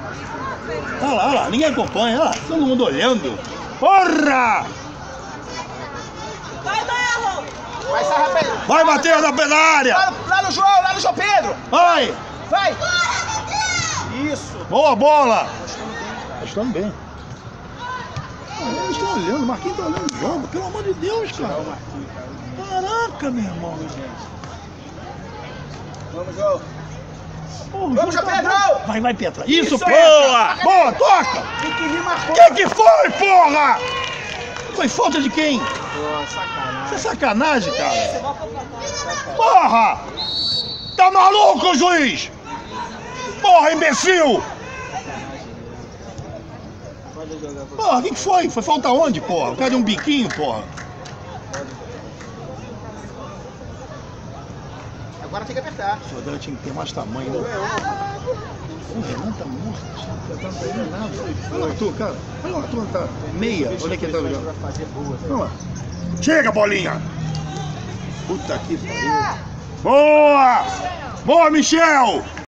Olha lá, ninguém acompanha, olha lá, todo mundo olhando. Porra! Vai, Marlon! Vai, Sarra Pedro! Vai, Matheus, na área! Lá no João Pedro! Vai! Vai! Isso! Boa bola! Estão bem. Eles estão olhando, o Marquinhos está olhando o jogo, pelo amor de Deus, cara. Caraca, meu irmão. Vamos, João! Porra, Vamos, João Pedro! Vai, Petra. Isso, Isso, boa! Boa, toca! marcou! Que foi, porra? Foi falta de quem? Sacanagem. Isso é sacanagem, cara. Porra! Tá maluco, juiz? Porra, imbecil! Porra, o que foi? Foi falta onde, porra? O cara deu um biquinho, porra. Agora tem que apertar. O Sodré tinha que ter mais tamanho, né? O Renan tá morto. Não tá indo nada. Olha lá, tu, cara. Olha lá, tu tá meia. Olha que tá jogando. Olha lá. Chega, bolinha! Puta que pariu. Boa! Boa, Michel!